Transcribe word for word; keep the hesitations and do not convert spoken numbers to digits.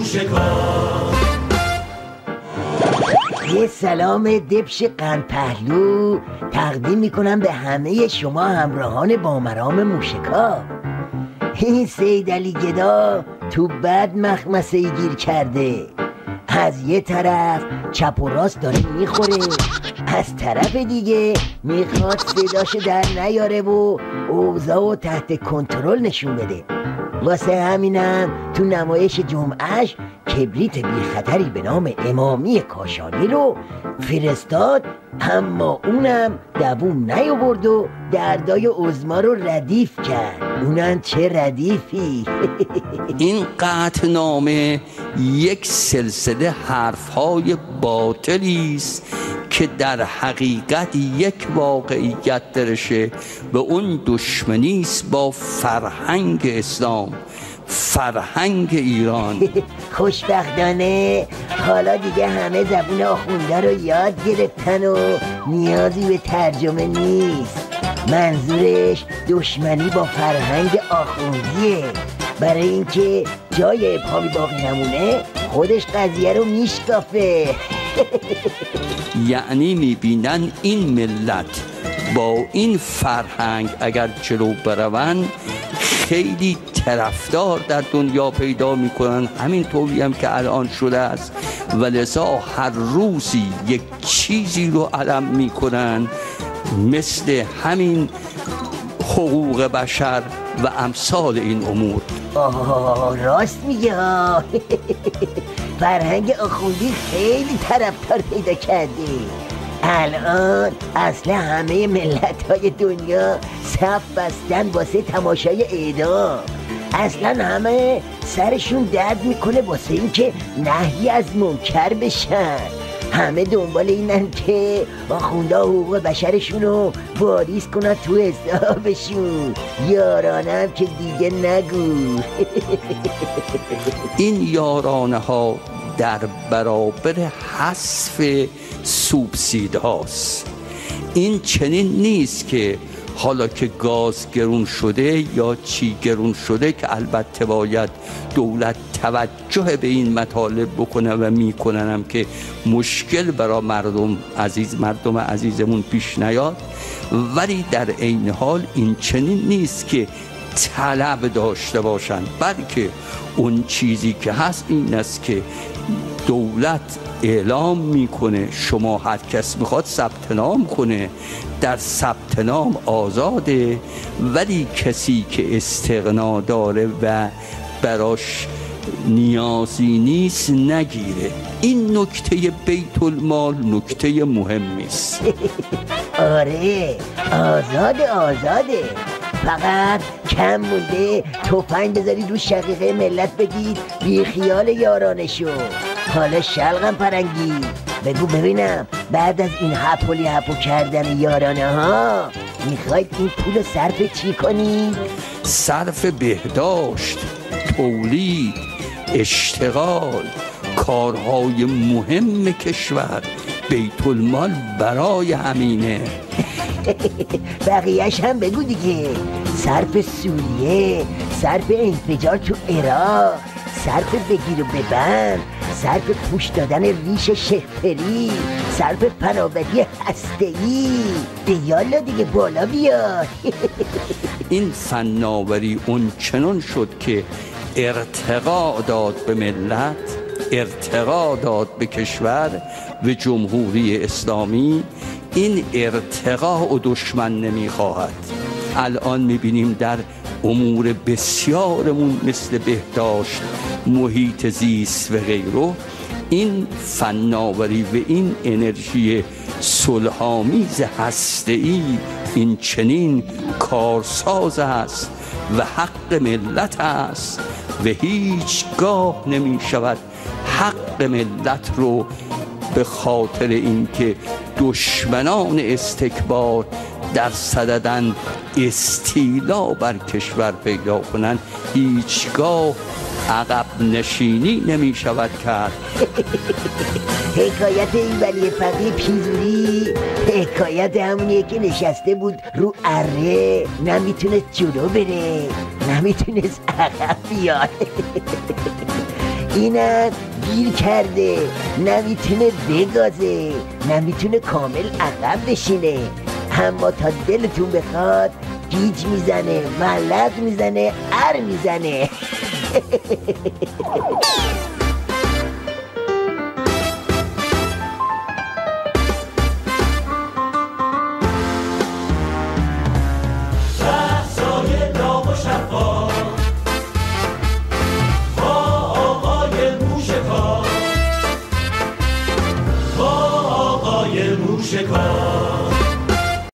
موشکافت. یه سلام دبش قند پهلو تقدیم میکنم به همه شما همراهان با مرام موشکافت. این سید علی گدا تو بد مخمسه گیر کرده. از یه طرف چپ و راست داره میخوره، از طرف دیگه میخواد صداشو در نیاره و اوضاع و تحت کنترل نشون بده. واسه همینم تو نمایش جمعهش کبریت بی خطری به نام امامی کاشانی رو فرستاد، اما اونم دووم نیاورد و دردای عظما رو ردیف کرد. اونم چه ردیفی. این قطعنامه یک سلسله حرفهای باطلی است که در حقیقت یک واقعیت درشه و اون دشمنی است با فرهنگ اسلام، فرهنگ ایران. خوشبختانه حالا دیگه همه زبون آخونده رو یاد گرفتن و نیازی به ترجمه نیست. منظورش دشمنی با فرهنگ آخوندیه، برای اینکه جای ابهامی باقی نمونه خودش قضیه رو میشکافه. یعنی میبینن این ملت با این فرهنگ اگر جلو برون خیلی طرفدار در دنیا پیدا میکنن، همین طوری هم که الان شده است، و لذا هر روزی یک چیزی رو علم میکنن، مثل همین حقوق بشر و امثال این امور. آه راست میگه. فرهنگ آخوندی خیلی طرفدار پیدا کرده. الان اصل همه ملت های دنیا صف بستن واسه تماشای اعدام. اصلا همه سرشون درد میکنه واسه این که نهی از منکر بشن. همه دنبال اینن که آخونده حقوق بشرشون رو واریز کنن تو حسابشون. یارانم که دیگه نگو. این یارانه ها در برابر حذف سوبسید هاست. این چنین نیست که حالا که گاز گرون شده یا چی گرون شده که البته باید دولت توجه به این مطالب بکنه و میکننم که مشکل برای مردم عزیز مردم عزیزمون پیش نیاد، ولی در عین حال این چنین نیست که طلب داشته باشن، بلکه اون چیزی که هست این است که دولت اعلام میکنه شما هر کس میخواد ثبت نام کنه، در ثبت نام آزاده، ولی کسی که استغنا داره و براش نیازی نیست نگیره. این نکته بیت المال نکته مهمی است. آره آزاده آزاده، فقط کم مونده تفنگ بذارید رو شقیقه ملت بگید بی خیال یارانشو. حالا شلقم پرنگی بگو ببینم، بعد از این هپولی هپو کردن یارانه ها میخواید این پول صرف چی کنید؟ صرف بهداشت، تولید، اشتغال، کارهای مهم کشور. بیت المال برای همینه. بقیهش هم بگو دیگه. صرف سوریه، صرف انفجار تو عراق، صرف بگیر و ببند، صرف پوش دادن ریش شهفری، صرف فناوری هسته‌ای. دیالا دیگه بالا بیاد. این فناوری اون چنان شد که ارتقا داد به ملت، ارتقا داد به کشور و جمهوری اسلامی. این ارتقا و دشمن نمیخواهد. الان میبینیم در امور بسیارمون مثل بهداشت، محیط زیست و غیره، این فناوری و این انرژی صلح‌آمیز هسته‌ای این چنین کارساز است و حق ملت است و هیچگاه نمی شود حق ملت رو به خاطر اینکه دشمنان استکبار در صددن استیلا بر کشور پیدا کنند هیچگاه عقب نشینی نمی شود کرد. حکایت این ولی فقیه پیزوری حکایت همونیه که نشسته بود رو اره، نمیتونست جلو بره، نمیتونست عقب بیاد. اینم گیر کرده، نمیتونه بگازه، نمیتونه کامل عقب بشینه، اما تا دلتون بخواد گیج میزنه، ملق میزنه، ار میزنه. موشکار